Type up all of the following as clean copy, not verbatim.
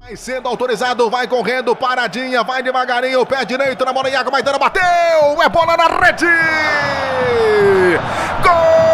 Vai sendo autorizado, vai correndo, paradinha, vai devagarinho, pé direito na bola, Iago Maidana bateu, é bola na rede! Gol!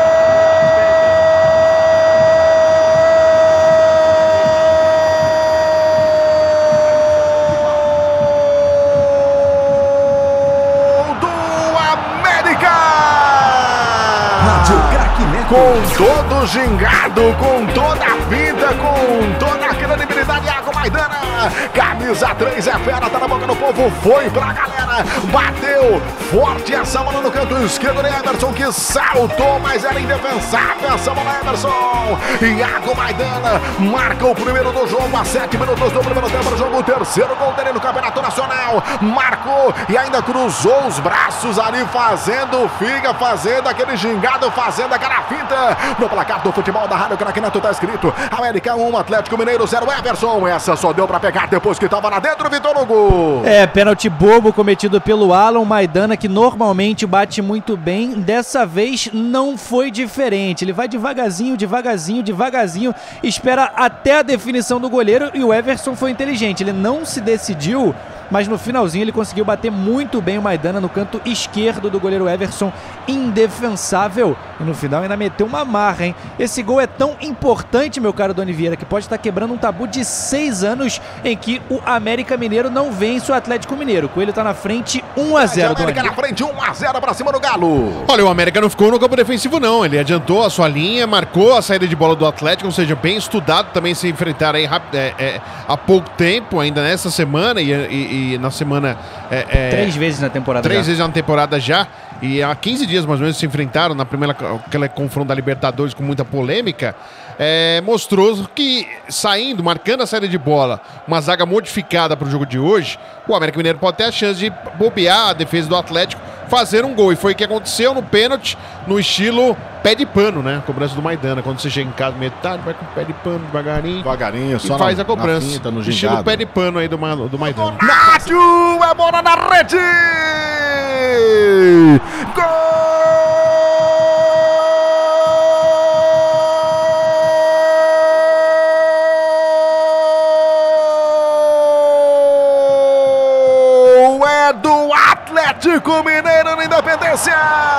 Com todo gingado, com toda a vida, com toda a credibilidade, Iago Maidana, camisa 3 é fera, tá na boca do povo, foi pra galera, bateu forte essa bola no canto esquerdo de Emerson, que saltou, mas era indefensável essa bola, Emerson. Iago Maidana marca o primeiro do jogo, a 7 minutos do primeiro tempo do jogo, o terceiro gol dele no Campeonato Nacional, marcou e ainda cruzou os braços ali, fazendo figa, fazendo aquele gingado, fazendo aquela finta. No placar do futebol da Rádio Craque Neto tá escrito América 1, Atlético Mineiro 0, Everson. Essa só deu pra pegar depois que tava lá dentro, Vitor Hugo. Pênalti bobo cometido pelo Alan Maidana, que normalmente bate muito bem. Dessa vez não foi diferente. Ele vai devagarzinho, devagarzinho, devagarzinho, espera até a definição do goleiro, e o Everson foi inteligente. Ele não se decidiu, mas no finalzinho ele conseguiu bater muito bem o Maidana no canto esquerdo do goleiro Everson, indefensável. E no final ainda meteu uma marra, hein? Esse gol é tão importante, meu caro Doni Vieira, que pode estar quebrando um tabu de 6 anos em que o América Mineiro não vence o Atlético Mineiro. O Coelho tá na frente 1-0, Doni. América na frente 1-0 pra cima do Galo. Olha, o América não ficou no campo defensivo não, ele adiantou a sua linha, marcou a saída de bola do Atlético, ou seja, bem estudado, também se enfrentaram aí há pouco tempo, ainda nessa semana e na semana... 3 vezes na temporada 3 vezes na temporada já. E há 15 dias mais ou menos se enfrentaram na primeira, aquele confronto da Libertadores com muita polêmica. Mostrou que marcando a saída de bola, uma zaga modificada para o jogo de hoje, o América Mineiro pode ter a chance de bobear a defesa do Atlético, fazer um gol. E foi o que aconteceu no pênalti, no estilo pé de pano, né? A cobrança do Maidana. Quando você chega em casa metade, vai com o pé de pano devagarinho, só faz a cobrança. Finta, no estilo pé de pano aí do Maidana. Nácio, é bola na rede! Gol! Do Atlético Mineiro na Independência.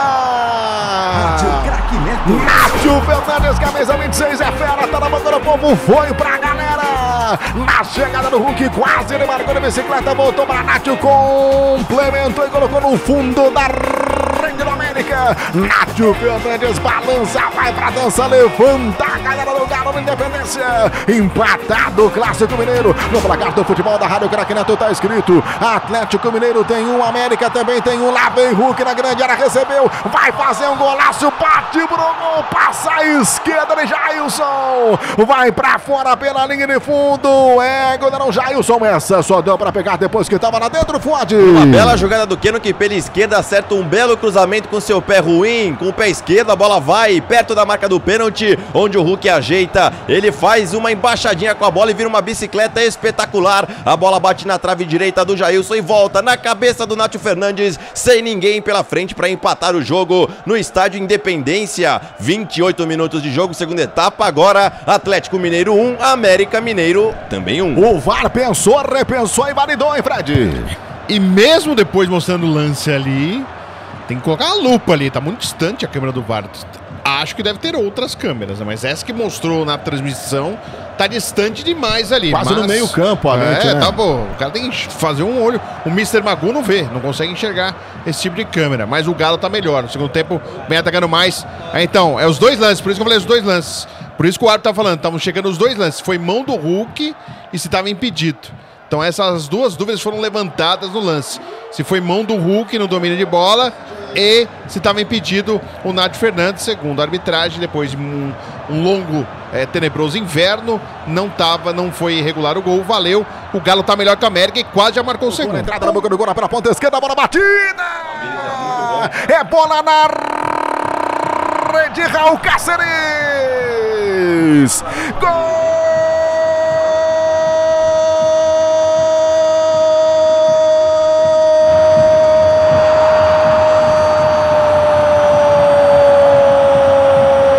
Nácio Fernandes, camisa 26, é fera, tá na boca do povo, foi pra galera. Na chegada do Hulk, quase ele marcou de bicicleta, voltou pra Nácio, complementou e colocou no fundo da rede do América. Nácio Fernandes balança, vai pra dança, levanta a galera do Galo na Independência. Empatado o Clássico Mineiro. No placar do futebol da Rádio Craque Neto tá escrito Atlético Mineiro tem um, América também tem um. Lá vem Hulk na grande área, recebeu, vai fazer um golaço, bate pro gol, passa a esquerda de Jailson, vai pra fora pela linha de fundo, goleirão Jailson. Essa só deu pra pegar depois que tava lá dentro, Fuad. Uma bela jogada do Keno, que pela esquerda acerta um belo cruzamento com seu pé ruim, com o pé esquerdo, a bola vai perto da marca do pênalti, onde o Hulk ajeita, ele faz uma embaixadinha com a bola e vira uma bicicleta espetacular, a bola bate na trave direita do Jailson e volta na cabeça do Nácio Fernandes, sem ninguém pela frente para empatar o jogo no estádio Independência. 28 minutos de jogo, segunda etapa, agora Atlético Mineiro 1, América Mineiro também 1. O VAR pensou, repensou e validou, hein, Fred? E mesmo depois mostrando o lance ali, tem que colocar a lupa ali, tá muito distante a câmera do VAR. Acho que deve ter outras câmeras, né? Mas essa que mostrou na transmissão tá distante demais ali. Quase no meio campo, né? Tá bom. O cara tem que fazer um olho. O Mr. Magu não vê, não consegue enxergar esse tipo de câmera. Mas o Galo tá melhor. No segundo tempo, vem atacando mais. Então, os dois lances, por isso que eu falei os dois lances. Por isso que o árbitro tá falando, estavam chegando os dois lances. Foi mão do Hulk e se tava impedido. Então essas duas dúvidas foram levantadas no lance. Se foi mão do Hulk no domínio de bola e se estava impedido o Nácio Fernandes, segundo a arbitragem, depois de um longo, tenebroso inverno, não foi irregular o gol, valeu. O Galo tá melhor que o América e quase já marcou o segundo. Entrada na boca do gol pela ponta esquerda, bola batida! É bola na rede, Raul Cáceres! Gol!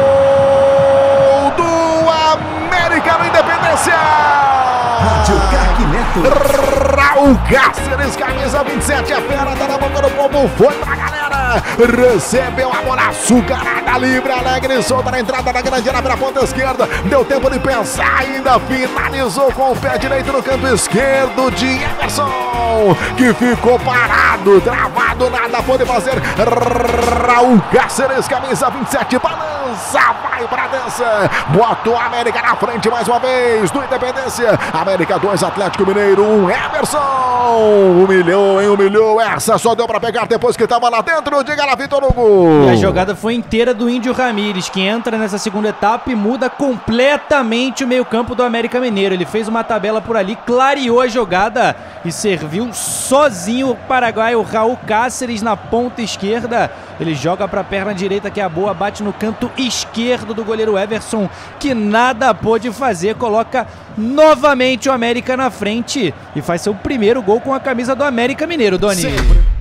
Rádio Craque Raul Cáceres, camisa 27, a fera, tá na boca do povo, foi pra galera, recebeu a bola açucarada, livre, alegre, solta na entrada da grande área pra ponta esquerda, deu tempo de pensar, ainda finalizou com o pé direito no canto esquerdo de Everson, que ficou parado, travado, nada pode fazer. Raul Cáceres, camisa 27, balança, vai pra dança, bota o América na frente mais uma vez, do Independência, América 2, Atlético Mineiro 1, Everson, humilhou, essa só deu pra pegar depois que tava lá dentro, diga lá, Vitor Hugo. E a jogada foi inteira do Índio Ramírez, que entra nessa segunda etapa e muda completamente o meio-campo do América Mineiro. Ele fez uma tabela por ali, clareou a jogada e serviu sozinho o paraguaio Raul Cáceres na ponta esquerda. Ele joga para a perna direita, que é a boa, bate no canto esquerdo do goleiro Everson, que nada pôde fazer, coloca novamente o América na frente e faz seu primeiro gol com a camisa do América Mineiro, Doni. Sempre.